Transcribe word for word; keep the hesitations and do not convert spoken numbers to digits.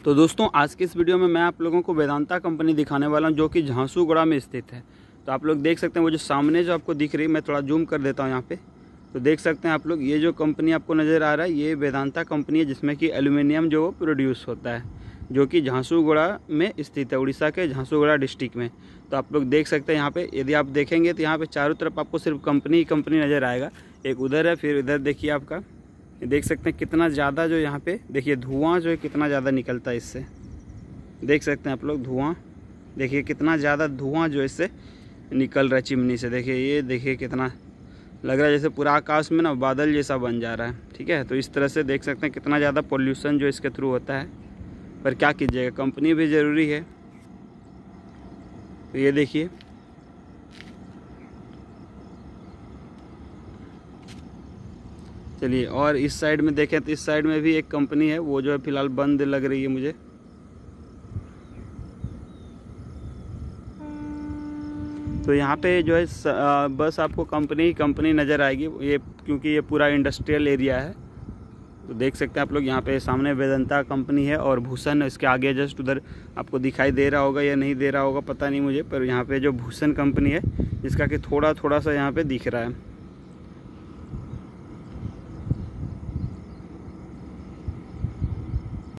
तो दोस्तों आज की इस वीडियो में मैं आप लोगों को वेदांता कंपनी दिखाने वाला हूं, जो कि झांसूगुड़ा में स्थित है। तो आप लोग देख सकते हैं वो जो सामने जो आपको दिख रही है, मैं थोड़ा जूम कर देता हूं यहाँ पे। तो देख सकते हैं आप लोग, ये जो कंपनी आपको नज़र आ रहा है ये वेदांता कंपनी है, जिसमें कि एल्यूमिनियम जो वो प्रोड्यूस होता है, जो कि झांसूगुड़ा में स्थित है, उड़ीसा के झांसूगुड़ा डिस्ट्रिक्ट में। तो आप लोग देख सकते हैं यहाँ पे, यदि आप देखेंगे तो यहाँ पे चारों तरफ आपको सिर्फ कंपनी ही कंपनी नज़र आएगा। एक उधर है, फिर इधर देखिए आपका, देख सकते हैं कितना ज़्यादा जो यहाँ पे देखिए धुआं जो है कितना ज़्यादा निकलता है इससे। देख सकते हैं आप लोग धुआं, देखिए कितना ज़्यादा धुआं जो इससे निकल रहा है चिमनी से। देखिए ये देखिए कितना लग रहा है जैसे पूरा आकाश में ना बादल जैसा बन जा रहा है। ठीक है, तो इस तरह से देख सकते हैं कितना ज़्यादा पोल्यूशन जो इसके थ्रू होता है, पर क्या कीजिएगा, कंपनी भी ज़रूरी है। तो ये देखिए चलिए, और इस साइड में देखें तो इस साइड में भी एक कंपनी है, वो जो है फिलहाल बंद लग रही है मुझे। तो यहाँ पे जो है बस आपको कंपनी ही कंपनी नज़र आएगी ये, क्योंकि ये पूरा इंडस्ट्रियल एरिया है। तो देख सकते हैं आप लोग, यहाँ पे सामने वेदांता कंपनी है और भूषण इसके आगे जस्ट उधर आपको दिखाई दे रहा होगा या नहीं दे रहा होगा पता नहीं मुझे, पर यहाँ पे जो भूषण कंपनी है जिसका कि थोड़ा थोड़ा सा यहाँ पे दिख रहा है।